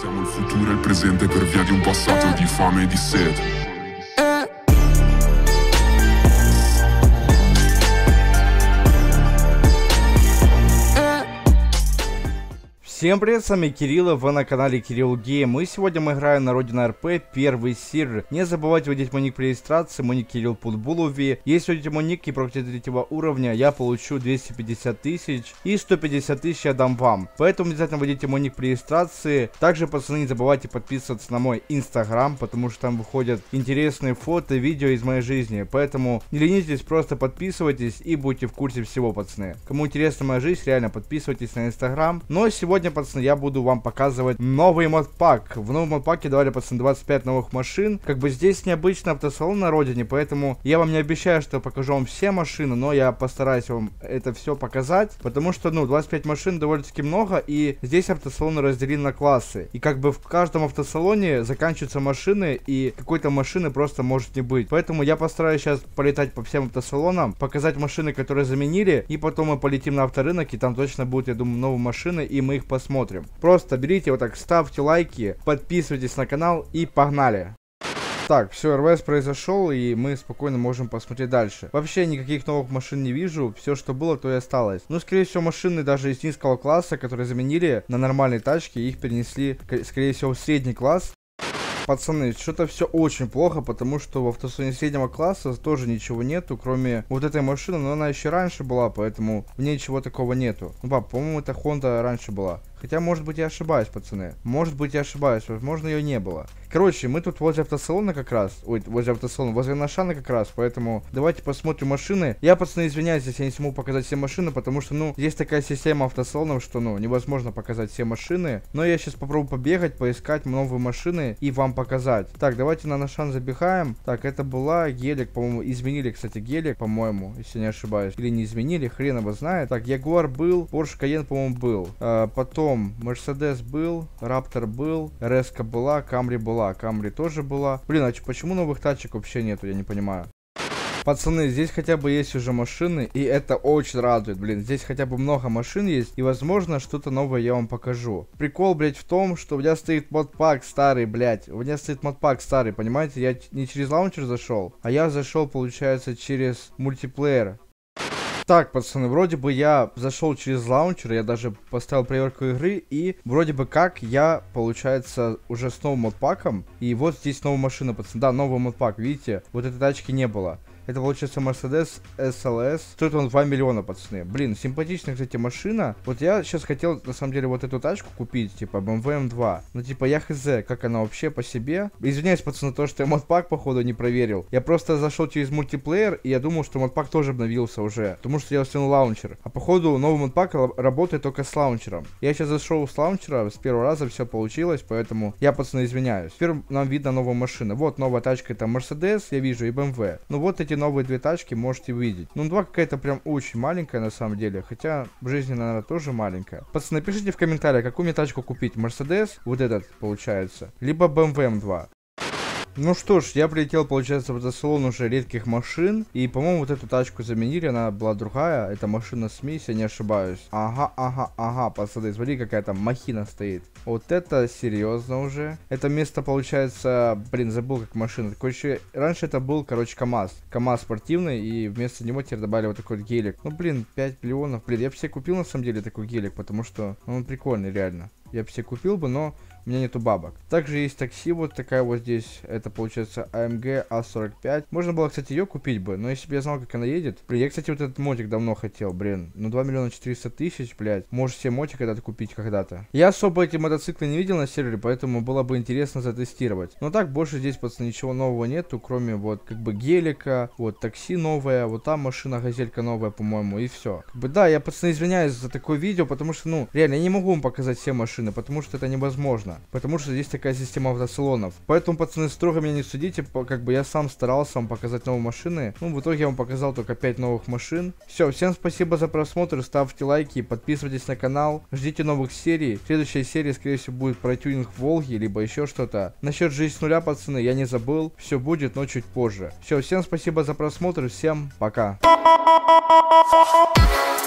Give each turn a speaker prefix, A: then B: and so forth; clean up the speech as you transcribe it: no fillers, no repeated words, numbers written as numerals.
A: Siamo il futuro e il presente per via di un passato di fame e di sete.
B: Всем привет, с вами Кирилл, и вы на канале Кирилл Гейм. И сегодня мы играем на Родина РП, первый сервер. Не забывайте вводить мой ник при регистрации, мой ник Кирилл Путбулови. Если вводите мой ник и пройдете 3 уровня, я получу 250 тысяч и 150 тысяч я дам вам. Поэтому обязательно вводите мой ник при регистрации. Также, пацаны, не забывайте подписываться на мой инстаграм, потому что там выходят интересные фото, видео из моей жизни. Поэтому не ленитесь, просто подписывайтесь и будьте в курсе всего, пацаны. Кому интересна моя жизнь, реально подписывайтесь на инстаграм. Но сегодня, пацаны, я буду вам показывать новый модпак. В новом модпаке давали, пацаны, 25 новых машин. Как бы здесь необычный автосалон на родине, поэтому я вам не обещаю, что покажу вам все машины, но я постараюсь вам это все показать, потому что, 25 машин довольно-таки много, и здесь автосалоны разделены на классы. И как бы в каждом автосалоне заканчиваются машины, и какой-то машины просто может не быть. Поэтому я постараюсь сейчас полетать по всем автосалонам, показать машины, которые заменили, и потом мы полетим на авторынок, и там точно будут, я думаю, новые машины, и мы их посмотрим. Просто берите вот так, ставьте лайки, подписывайтесь на канал и погнали. Так, все, РВС произошел, и мы спокойно можем посмотреть дальше. Вообще никаких новых машин не вижу, все, что было, то и осталось. Ну, скорее всего, машины даже из низкого класса, которые заменили на нормальные тачки, их перенесли, скорее всего, в средний класс. Пацаны, что-то все очень плохо, потому что в автосалоне среднего класса тоже ничего нету, кроме вот этой машины, но она еще раньше была, поэтому в ней ничего такого нету. Ну, по-моему, эта Honda раньше была. Хотя, может быть, я ошибаюсь, пацаны. Может быть, я ошибаюсь. Возможно, ее не было. Короче, мы тут возле автосалона как раз. Ой, возле автосалона, возле Нашана как раз. Поэтому давайте посмотрим машины. Я, пацаны, извиняюсь, если я не смогу показать все машины, потому что, есть такая система автосалонов, что, невозможно показать все машины. Но я сейчас попробую побегать, поискать новые машины и вам показать. Так, давайте на Нашан забегаем. Так, это была гелик, по-моему, изменили, кстати, гелик, по-моему, если не ошибаюсь. Или не изменили, хрен его знает. Так, Ягуар был, Porsche Cayenne, по-моему, был. Потом Мерседес был, Раптор был, Реска была, Камри была, Камри тоже была. Блин, а почему новых тачек вообще нету, я не понимаю. Пацаны, здесь хотя бы есть уже машины, и это очень радует, блин. Здесь хотя бы много машин есть, и, возможно, что-то новое я вам покажу. Прикол, блядь, в том, что у меня стоит модпак старый, блядь. У меня стоит модпак старый, понимаете? Я не через лаунчер зашел, а я зашел, получается, через мультиплеер. Так, пацаны, вроде бы я зашел через лаунчер, я даже поставил проверку игры, и вроде бы как я, получается, уже с новым модпаком. И вот здесь новая машина, пацаны, да, новый модпак, видите, вот этой тачки не было. Это, получается, Mercedes SLS. Стоит он 2 миллиона, пацаны. Блин, симпатичная, кстати, машина. Вот я сейчас хотел, на самом деле, вот эту тачку купить, типа, BMW M2. Но, типа, я хз, как она вообще по себе. Извиняюсь, пацаны, то, что я модпак, походу, не проверил. Я просто зашел через мультиплеер, и я думал, что модпак тоже обновился уже. Потому что я установил лаунчер. А, походу, новый модпак работает только с лаунчером. Я сейчас зашел с лаунчера, с первого раза все получилось, поэтому я, пацаны, извиняюсь. Теперь нам видно новая машина. Вот новая тачка, это Mercedes, я вижу, и BMW. Ну, вот эти новые две тачки можете увидеть. Ну, 2 какая-то прям очень маленькая на самом деле. Хотя в жизни, наверное, тоже маленькая. Пацаны, напишите в комментариях, какую мне тачку купить. Mercedes, вот этот, получается. Либо BMW M2. Ну что ж, я прилетел, получается, в автосалон уже редких машин. И, по-моему, вот эту тачку заменили, она была другая. Это машина СМИ, если я не ошибаюсь. Ага, пацаны, смотри, какая там махина стоит. Вот это серьезно уже. Это место, получается, блин, забыл, как машина. Короче, раньше это был, короче, КамАЗ. КамАЗ спортивный, и вместо него теперь добавили вот такой вот гелик. Ну, блин, 5 миллионов. Блин, я бы себе купил, на самом деле, такой гелик, потому что он прикольный, реально. Я бы себе купил бы, но у меня нету бабок. Также есть такси, вот такая вот здесь. Это, получается, AMG A45. Можно было, кстати, ее купить бы, но если бы я знал, как она едет. Блин, я, кстати, вот этот мотик давно хотел, блин. Ну, 2 миллиона 400 тысяч, блядь. Можешь себе мотик когда-то купить когда-то. Я особо эти мотоциклы не видел на сервере, поэтому было бы интересно затестировать. Но так, больше здесь, пацаны, ничего нового нету, кроме вот, как бы, гелика. Вот, такси новое. Вот там машина, газелька новая, по-моему, и все. Как бы, да, я, пацаны, извиняюсь за такое видео, потому что, реально, я не могу вам показать все машины, потому что это невозможно. Потому что здесь такая система автосалонов. Поэтому, пацаны, строго меня не судите, как бы я сам старался вам показать новые машины. Ну, в итоге я вам показал только 5 новых машин. Все, всем спасибо за просмотр, ставьте лайки, подписывайтесь на канал, ждите новых серий. Следующая серия, скорее всего, будет про тюнинг Волги, либо еще что-то. Насчет жизни с нуля, пацаны, я не забыл, все будет, но чуть позже. Все, всем спасибо за просмотр, всем пока.